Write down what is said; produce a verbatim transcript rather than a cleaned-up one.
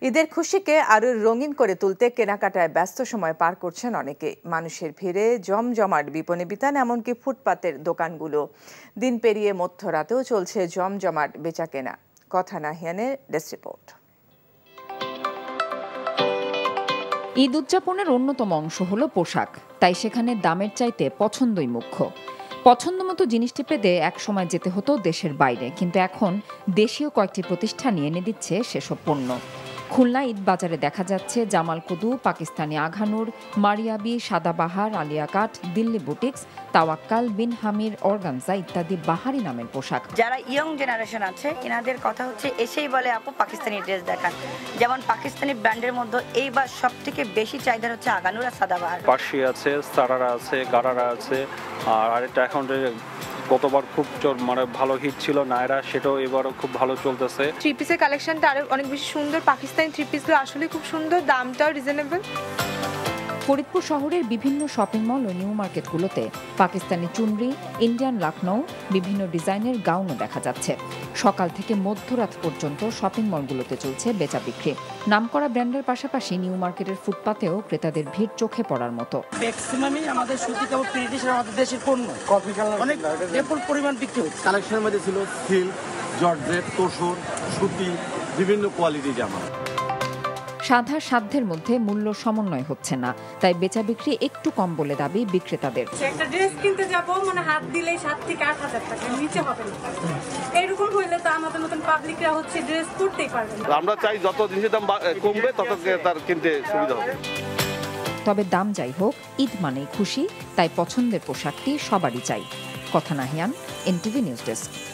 ঈদের খুশিকে আরো রঙিন করে তুলতে কেনাকাটায় ব্যস্ত সময় পার করছেন অনেকে। মানুষের ভিড়ে জমজমাট বিপণী বিতান, এমনকি ফুটপাতের দোকানগুলো। দিন পেরিয়ে মধ্যরাতেও চলছে জমজমাট বেচাকেনা। কথা নাহিয়ানের ডেস্ক রিপোর্ট। ঈদ উদযাপনের অন্যতম অংশ হলো পোশাক, তাই সেখানে দামের চাইতে পছন্দই মুখ্য। পছন্দ মতো জিনিসটি পেতে এক সময় যেতে হতো দেশের বাইরে, কিন্তু এখন দেশীয় কয়েকটি প্রতিষ্ঠানই এনে দিচ্ছে সেসব পণ্য। খুলনা ঈদ বাজারে দেখা যাচ্ছে জামাল কুদু, পাকিস্তানি আঘানুর, মারিয়াবি, সাদাবাহার, আলিয়াকাট, দিল্লি বুটিক্স, তাওয়াক্কাল, বিন হামির, অর্গানজা ইত্যাদি বাহারি নামের পোশাক। যারা ইয়ং জেনারেশন আছে এনাদের কথা হচ্ছে এসেই বলে আপু পাকিস্তানি ড্রেস দেখান। যেমন পাকিস্তানি ব্র্যান্ডের মধ্যে এইবার সব থেকে বেশি চাহিদা হচ্ছে আগানুর আর সাদাবাহার। পার্সি আছে, সারারা আছে, গারারা আছে, আর আরেকটা এখন গতবার খুব মানে ভালো হিট ছিল নায়রা, সেটাও এবারও খুব ভালো চলতেছে। থ্রি পিসের কালেকশনটা আরো অনেক বেশি সুন্দর। পাকিস্তানি থ্রি পিসগুলো আসলে খুব সুন্দর, দামটাও রিজনেবল। ফরিদপুর শহরের বিভিন্ন শপিং মল ও নিউ মার্কেটগুলোতে পাকিস্তানি চুনরি, ইন্ডিয়ান লাখনৌ, বিভিন্ন ডিজাইনের গাউনও দেখা যাচ্ছে। সকাল থেকে মধ্যরাত পর্যন্ত শপিং মলগুলোতে চলছে বেচা বিক্রি। নামকরা ব্র্যান্ডের পাশাপাশি নিউ মার্কেটের ফুটপাতেও ক্রেতাদের ভিড় চোখে পড়ার মতো। ম্যাক্সিমামই আমাদের সুতি কাপড় প্রিন্টের আমাদের দেশের পণ্য, কপি কালার অনেক বিপুল পরিমাণ বিক্রি হচ্ছে। কালেকশনের মধ্যে ছিল সিল্ক, জর্জেট, তোসর, সুতি, বিভিন্ন কোয়ালিটি জামা। সাদা সাধ্যের মধ্যে মূল্য সমন্বয় হচ্ছে না, তাই বেচা বিক্রি একটু কম বলে দাবি বিক্রেতাদের। একটা ড্রেস কিনতে যাব মানে হাত দিলেই সাত থেকে আট হাজার টাকা নিচে হবে না। এরকম হইলে তো আমাদের মতন পাবলিকরা হচ্ছে ড্রেস করতেই পারবে না। আমরা চাই যত জিনিসের দাম কমবে তত তার কিনতে সুবিধা হবে। তবে দাম যাই হোক, ঈদ মানেই খুশি, তাই পছন্দের পোশাকটি সবারই চাই। কথা নাহিয়ান, এনটিভি নিউজ ডেস্ক।